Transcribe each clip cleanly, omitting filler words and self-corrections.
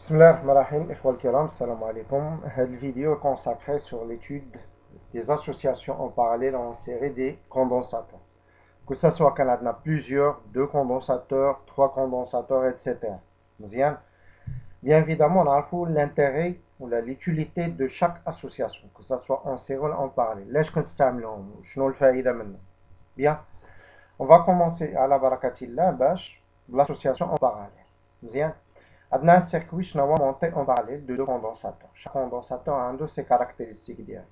Bismillahirrahmanirrahim, ikhwa al-kiram, salam alaikum. Cette vidéo est consacrée sur l'étude des associations en parallèle en série des condensateurs. Que ce soit qu'on a plusieurs, deux condensateurs, trois condensateurs, etc. Bien évidemment, on a l'intérêt ou l'utilité de chaque association, que ce soit en série ou en parallèle. Bien, on va commencer à la barakatillah, l'association en parallèle. Bien. عندنا un circuit شنو monté en parallèle de deux condensateurs. Chaque condensateur a ses caractéristiques ديالو.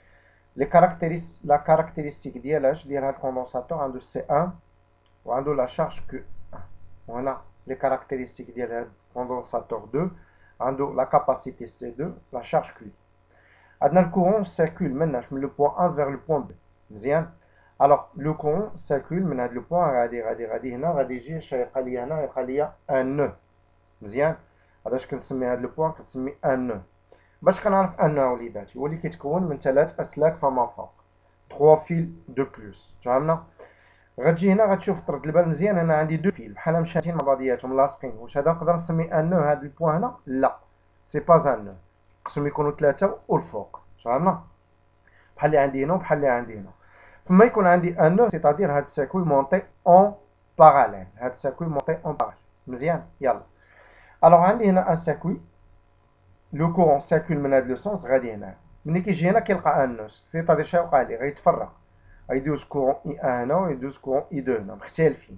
La caractéristique ديال هذا الكوندنساتور عنده C1 وعنده la charge Q1. On a les caractéristiques ديال هذا الكوندنساتور 2 عنده la capacité C2 la charge Q. عندنا le courant circule من le point 1 vers le point 2. مزيان. Alors le courant circule من هذا le point غادي هنا غادي يجي يلقى لي هنا يلقى لي un nœud. مزيان. علاش كنسمي هذا البوان كنسمي ان نو. باش كنعرف ان وليداتي هو اللي كيتكون من 3 اسلاك فما فوق 3 فيل دو بلوس. فهمنا؟ غتجي هنا غتشوف طرد البال مزيان. انا عندي 2 فيل بحال مشاتين مع بعضياتهم لاصقين. واش هذا نقدر نسمي ان نو هذا البوان هنا؟ لا سي با ان نو، خصهم يكونوا 3 والفوق. فهمنا؟ بحال اللي عندي هنا وبحال اللي عندي هنا. فما يكون عندي ان نو سيتادير هذا السيركوي مونطي اون باراليل. هذا السيركوي مونطي اون باراليل. مزيان. يلا. Alors, عندي هنا un circuit, le courant circule من هذا السونس غادي هنا. ملي كيجي هنا كيلقى ان نو، سيتادير شنو يوقع ليه؟ غيتفرق، غيدوز كورون اي 1 هنا ويدوز كورون اي 2 هنا مختلفين.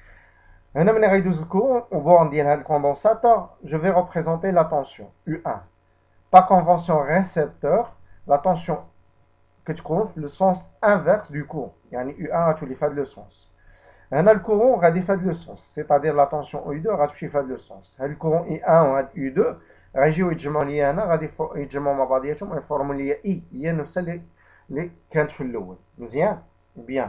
هنا ملي غيدوز الكورون au bord ديال هذا الكوندنساتور je vais représenter la tension U1. Par convention récepteur, la tension كتكون في le sens inverse du courant، يعني U1 غتولي في هذا le sens. هنا الكورون غادي في هذا لو سونس، سيتادير لا طونسيون او 2 غتمشي في هذا لو سونس. هاد الكورون اي 1 وهاد او 2 غيجيو يتجمعوا لي هنا، غادي يتجمعوا مع بعضياتهم ويفورموا لي اي هي نفسها اللي كانت في الاول. مزيان. بيان.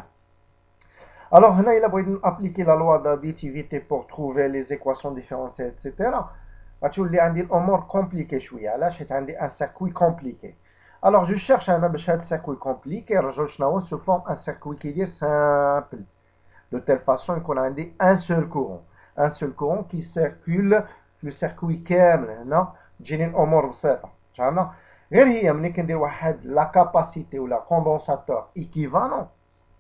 الوغ هنا الا بغيت نابليكي لا لوا داديتيفيتي بور تروفي لي زيكواسيون ديفيرونسيال اتسيتيرا غتولي عندي الامور كومبليكي شويه. علاش؟ حيت عندي ان سيركوي كومبليكي. الوغ جو شيرش انا باش هاد السيركوي كومبليكي نرجعو شنو هو سو فورم ان سيركوي كيدير سامبل. De telle façon qu'on a un seul courant qui circule le circuit كامل. هنا تجيني الامور بسيطه. فهمنا؟ غير هي ملي كندير واحد لا كاباسيتي ولا كوندنساتور ايكيفالون،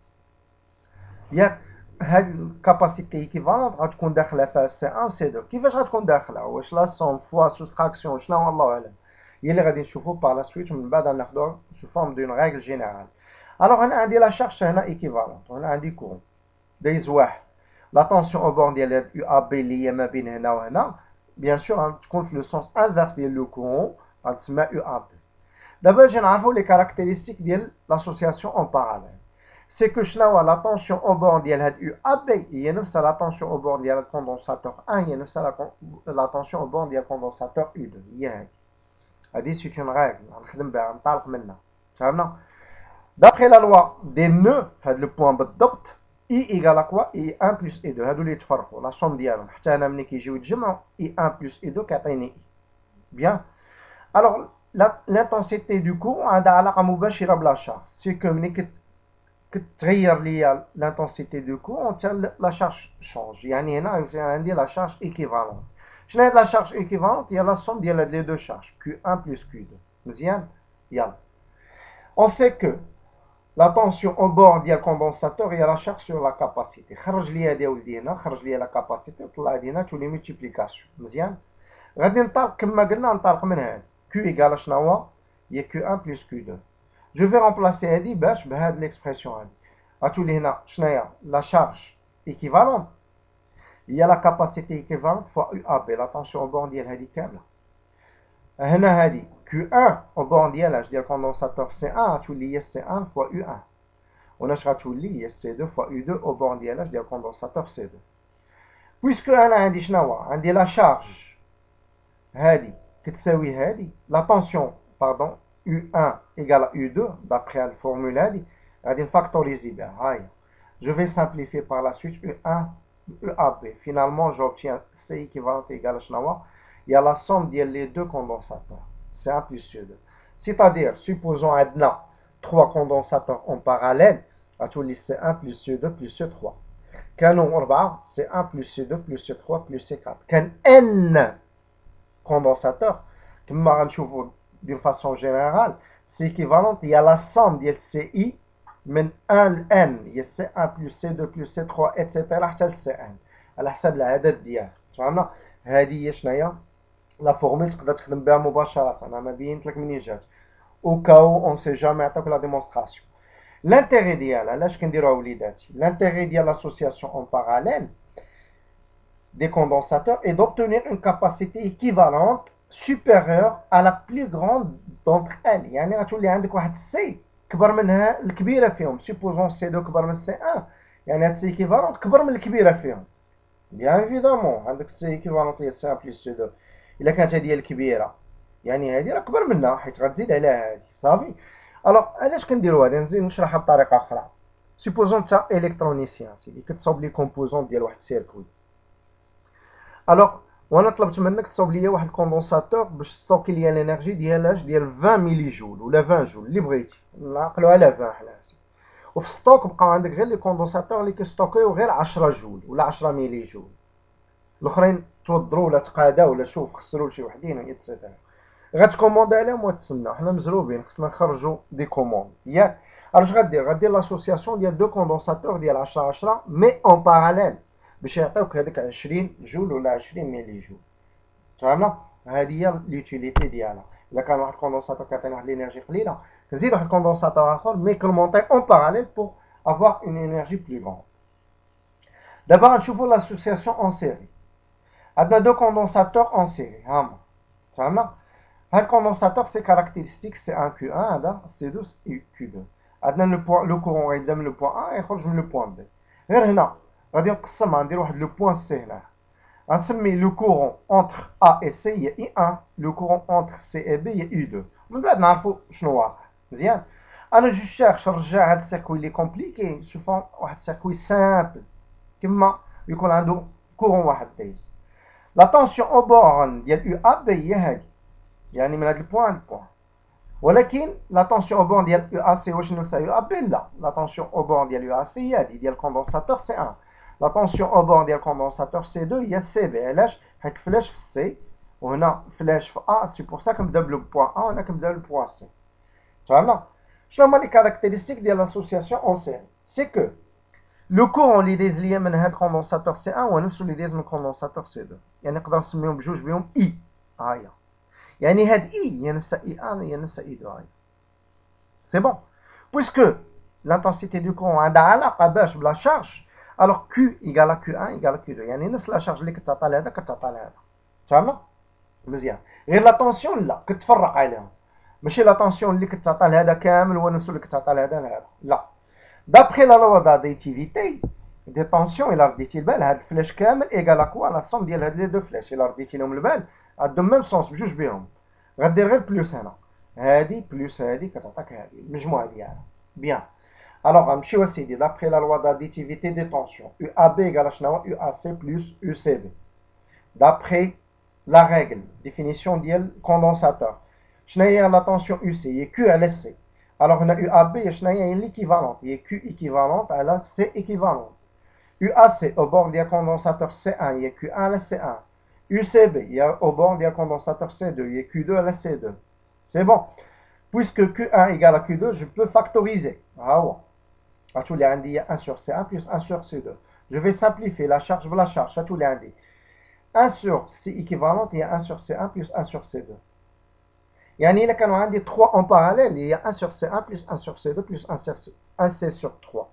ياك هاد الكاباسيتي ايكيفالون غتكون داخله فيها سي 1 سي 2. كيفاش غتكون داخله؟ واش لا سوم فوا سوستراكسيون شنو الله اعلم، هي اللي غادي نشوفو باغ لا سويت من بعد ناخدوها سو فورم دون ريغل جينيرال. الوغ هنا عندي لا شارج هنا ايكيفالون، هنا عندي كورون دايز واحد. لا طونسيون او بور ديال يو ا بي اللي هي ما بين هنا وهنا بيان سور غتكون في لو سونس انفيرس ديال لو كورون غتسمى يو ا بي. دابا نجي نعرفو لي كاركتيرستيك ديال لاسوسياسيون اون باراليل. سي كو شنو هو لا طونسيون او بور ديال هاد يو ا بي هي نفسها لا طونسيون او بور ديال الكوندنساتور 1 هي نفسها لا طونسيون او بور ديال الكوندنساتور يو 2 هي هادي. هادي سيت اون ريغل غنخدم بها نطلق منها. فهمنا؟ دابخي لا لوا دي نو في هاد لو بوان بالضبط I égale à quoi? I1 plus I2. هادو اللي يتفرقوا لا سوم ديالهم حتى هنا ملي كيجيو يتجمعوا I1 plus I2 كيعطيني I. بيان. الوغ لانتونسيتي دو كورون عندها علاقه مباشره بلا شارج. سي كو ملي كتغير ليا لانتونسيتي دو كورون حتى لا شارج شونج. يعني هنا عندي لا شارج ايكيفالون. شنو هي لا شارج ايكيفالون؟ هي لا سوم ديال هاد لي دو شارج Q1 plus Q2. مزيان. يلا. On sait que la tension au bord ديال الكوندنساتور هي لا شارج سور لا كاباسيتي. خرج لي هادي ولدي هنا، خرج لي لا كاباسيتي وطلع لي هنا تولي ملتيبليكاسيون. مزيان. غادي ننطلق كما قلنا ننطلق من هاد كيو ايكال شنو هو؟ هي كيو 1 بلس كيو 2. جو في رومبلاسي هادي باش بهاد ليكسبرسيون هادي غتولي هنا شناهي لا شارج ايكيفالون هي لا كاباسيتي ايكيفالون فوا يو ا بي لا طونسيون او بور ديال هادي كامله. هنا هادي Q1 au bord ديال الكوندنساتور C1 غتولي هي C1 fois U1. وناش غتولي هي C2 fois U2 au bord ديال الكوندنساتور C2. بويسكو انا عندي شنو هو؟ عندي لا شارج هادي كتساوي هادي لا طونسيون باردون U1 égale U2 d'après الفورمول هادي غادي نفاكتوريزي بها. هاهي je vais simplifier par la suite U1 UAB. Finalement j'obtiens C équivalent égale شنو هو؟ il y a la somme des deux condensateurs, C1 plus C2. C'est-à-dire, supposons maintenant 3 condensateurs en parallèle, à tous les C1 plus C2 plus C3. Canon 4, C1 plus C2 plus C3 plus C4. Can N condensateur, d'une façon générale, c'est équivalent, il y a la somme de CI من 1 ل n، il y a C1 plus C2 plus C3 etc. حتى ل Cn على حسب العدد ديالها. فهمنا؟ هذه هي شناهي لا فورمول تقدر تخدم بها مباشرة. انا بينت لك منين جات او كاو اون سي جامي عطاك لا ديمونستراسيون. لانتيغي ديالها علاش كنديروها وليداتي؟ لانتيغي ديال l'association en parallèle des condensateurs est d'obtenir une capacité équivalente supérieure à la plus grande d'entre elles. يعني غتولي عندك واحد سي كبر منها الكبيره فيهم. سيبوزون سي 2 كبر من سي 1، يعني هاد سي ايكيفالونت كبر من الكبيره فيهم. بيان ايفيدامون عندك سي ايكيفالونت هي سي 1 بلس سي 2، الا كانت هذه هي الكبيره يعني هذه راه كبر منها حيت غتزيد على هذه صافي. الوغ علاش كنديرو هذا؟ نزيد نشرحها بطريقه اخرى. سيبوزون انت الكترونيسيان سيدي كتصاوب لي كومبوزون ديال واحد السيركوي. الوغ وانا طلبت منك تصاوب لي واحد الكوندونساتور باش ستوكي ليا الانرجي ديال 20 ملي جول ولا 20 جول اللي بغيتي، نعقلوا على 20 حنا. وفي ستوك بقاو عندك غير لي كوندونساتور اللي كيستوكيو غير 10 جول ولا 10 ملي جول، الاخرين توضروا ولا تقاداو ولا شوف خسروا لشي وحدين ايتترا. غتكوموند عليهم وتسناو، حنا مزروبين خصنا نخرجوا دي كوموند ياك. اش غدير؟ غدير لاسوسياسيون ديال دو كوندونساتور ديال 10 10 مي اون باراليل باش يعطيوك هذيك 20 جول ولا 20 ملي جول. فهمنا؟ هذه هي ليوتيليتي ديالها. الا كان واحد الكوندونساتور كيعطينا واحد الانرجي قليله كنزيد واحد الكوندونساتور اخر مي كنمونطي اون باراليل بور avoir une énergie plus grande. D'abord نشوفوا l'association en série. عندنا دو كوندونساتور en série هاهما. فهمنا؟ هاد الكوندونساتور سي كاركتيرستيك سي 1 كيو 1 هذا سي 2 كيو 2. عندنا لو كورون غيبدا من لو بوان 1 يخرج من لو بوان بي. غير هنا غادي نقسمها ندير واحد لو بوان سي هنا. غنسمي لو كورون اونتر A et C هي I1، لو كورون اونتر C et B هي I2. من بعد نعرفوا شنو واقع. مزيان؟ انا جو شيرش نرجع هاد السيركوي لي كومبليكي سو فون واحد السيركوي سامبل كما يكون عنده كورون واحد دايز. لا طونسيون او بورن ديال يو ا بي هي هادي، يعني من هاد البوان للبوان. ولكن لا طونسيون او بورن ديال يو ا سي واش نفسها يو ا بي؟ لا، لا طونسيون او بورن ديال يو ا سي هي هادي ديال الكوندونساتور سي 1. لا طونسيون او بورن ديال الكوندونساتور سي 2 هي سي بي. علاش؟ حيت فلاش في السي وهنا فلاش في ا، سي بور سا كنبدا بالبوان ا وهنا كنبدا بالبوان سي. فهمنا؟ شنو هما لي كاركتيرستيك ديال لاسوسياسيون اون سيري؟ سي كو لو كورون اللي دايز ليا من هاد الكوندونساتور سي 1 هو نفسه اللي دايز من الكوندونساتور سي 2، يعني نقدر نسميهم بجوج بهم اي. هاهي يعني هاد اي هي نفسها اي 1 هي نفسها اي 2. هاهي سي بون. بويسكو l'intensité du courant عندها علاقه باش بلا شارج، الوغ Q égale Q1 égale Q2، يعني نفس لا شارج اللي كتعطى لهذا كتعطى لهذا. فهمنا؟ مزيان. غير لا طونسيون لا كتفرق عليهم، ماشي لا طونسيون اللي كتعطى لهذا كامل هو نفسه اللي كتعطى لهذا لا. دابخي لا لوا داديتيفيتي دي طونسيون الا رديتي البال هاد الفلاش كامل ايكال كوا لا سوم ديال هاد لي دو فلاش. الا رديتي لهم البال عندهم ميم سونس بجوج بهم، غدير غير بلوس هنا، هادي بلوس هادي كتعطيك هادي المجموعه ديالها. بيان. الوغ غنمشيو اسيدي دابخي لا لوا داديتيفيتي دي طونسيون يو ا بي ايكال شنو هو؟ يو ا سي بلوس يو سي بي. دابخي لا ريغل ديفينيسيون ديال كوندونساتور شنو هي لا طونسيون يو سي؟ هي كيو على سي. Alors, on a UAB, c'est l'équivalent. Il y a Q équivalente à la C équivalente. UAC, au bord du condensateur C1, il y a Q1 à la C1. UCB, il y a au bord du condensateur C2, il y a Q2 à la C2. C'est bon. Puisque Q1 égale à Q2, je peux factoriser. Ah ouais. À tous les indices, il y a 1 sur C1 plus 1 sur C2. Je vais simplifier la charge, la charge, à tous les indices. 1 sur C équivalente, il y a 1 sur C1 plus 1 sur C2. يعني إلا كانوا عندي 3 en parallèle il y a 1 sur C1 plus 1 sur C2 plus 1 C sur 3.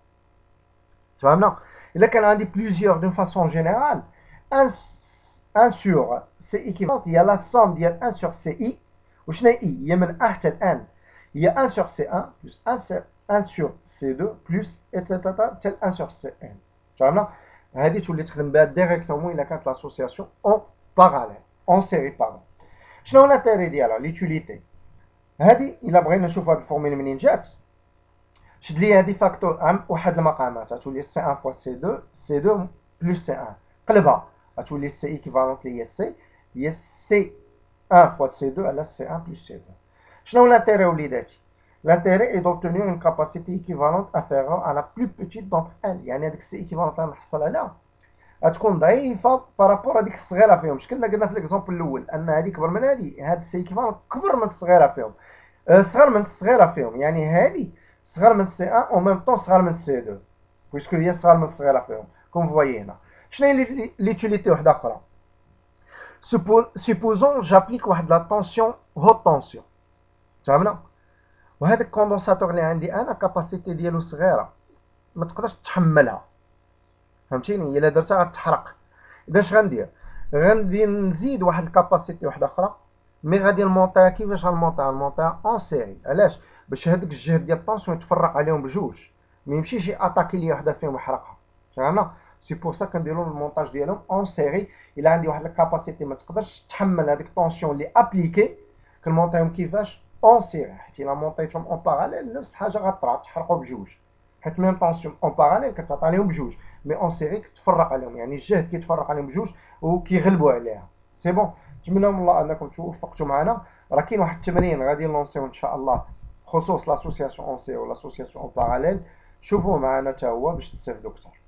فهمنا؟ إلا كان عندي plusieurs d'une façon générale 1 sur C équivalent il y a la somme ديال 1 sur CI وشنو هي I؟ هي من A حتى ل N. il y a 1 sur C1 plus 1 sur C2 plus etc حتى 1 sur CN. فهمنا؟ هذه تولي تخدم بها ديريكتومون إلا كانت l'association en parallèle en série pardon. شنو لانتيري ديالها؟ ليتيليتي. هادي الا بغينا نشوف هاد الفورميل منين جات، شد لي هادي فاكتور واحد المقامات غتولي سي 1 فوا سي 2 سي 2 بلس سي 1 قلبها غتولي سي ايكيفالونت لي هي سي هي سي 1 فوا سي 2 على سي 1 بلس سي 2. شنو لانتيري وليداتي؟ لانتيري اي دوبتونير اون كاباسيتي ايكيفالونت انفيريور على بلو بوتيت دونتر ال، يعني هاديك سي ايكيفالونت اللي نحصل عليها غتكون ضعيفه بارابور هذيك الصغيره فيهم. شكلنا قلنا في ليكزومبل الاول ان هذه كبر من هذه، هاد السي ايكيفالون كبر من الصغيره فيهم، صغر من الصغيره فيهم، يعني هذه صغر من سي 1 او ميم طون صغر من سي 2 بويسكو هي صغر من الصغيره فيهم. كوم فوايي هنا شنو هي ليتيليتي واحده اخرى؟ supposons j'applique واحد لا طونسيون هوت طونسيون، فهمنا؟ وهذاك الكوندونساتور اللي عندي انا كاباسيتي ديالو صغيره ما تقدرش تحملها، فهمتيني؟ الا درتها غتحرق. اذا اش غندير؟ غندي نزيد واحد الكاباسيتي واحده اخرى، مي غادي نمونطيها. كيفاش غنمونطيها اون سيري. علاش؟ باش هذاك الجهد ديال الطونسيون يتفرق عليهم بجوج، ما يمشيش ياتاكي لي وحده فيهم ويحرقها، فهمنا؟ سي بور سا كنديرو المونتاج ديالهم اون سيري. الا عندي واحد الكاباسيتي ما تقدرش تحمل هذيك الطونسيون اللي ابليكي، كنمونطيهم كيفاش؟ اون سيري. حيت الا مونطيتهم اون باراليل نفس الحاجه غطرا تحرقوا بجوج، حيت ميم طونسيون اون باراليل كتعطى عليهم بجوج، مي اون سيري كتفرق عليهم، يعني الجهد كيتفرق عليهم بجوج وكيغلبوا عليها. سي بون. نتمنى من الله انكم توفقتوا معنا. راه كاين واحد التمرين غادي نلونسيو ان شاء الله بخصوص لاسوسياسيون اون سي او لاسوسياسيون اون باراليل، شوفوه معنا حتى هو باش تستافدوا اكثر.